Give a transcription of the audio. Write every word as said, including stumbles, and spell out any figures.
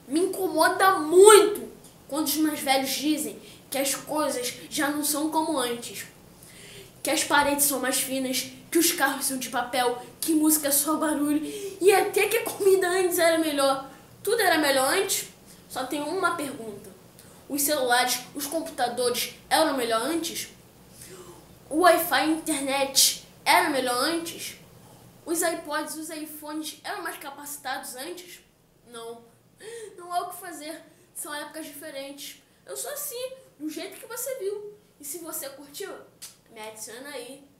Me incomoda muito quando os mais velhos dizem que as coisas já não são como antes. Que as paredes são mais finas, que os carros são de papel, que música é só barulho e até que a comida antes era melhor. Tudo era melhor antes? Só tenho uma pergunta. Os celulares, os computadores eram melhor antes? O Wi-Fi e a internet eram melhor antes? Os iPods e os iPhones eram mais capacitados antes? Não. Não há o que fazer. São épocas diferentes. Eu sou assim, do jeito que você viu. E se você curtiu, me adiciona aí.